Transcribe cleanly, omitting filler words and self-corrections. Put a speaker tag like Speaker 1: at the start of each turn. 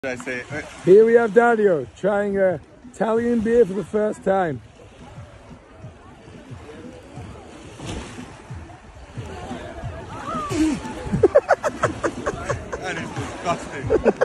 Speaker 1: I say?
Speaker 2: Here we have Dario trying a Italian beer for the first time.
Speaker 1: That is disgusting.